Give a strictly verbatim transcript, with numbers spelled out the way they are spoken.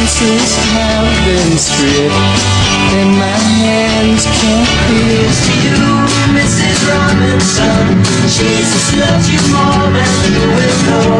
chances have been stripped, and my hands can't pierce you, Missus Robinson. Jesus loves you more than you will know.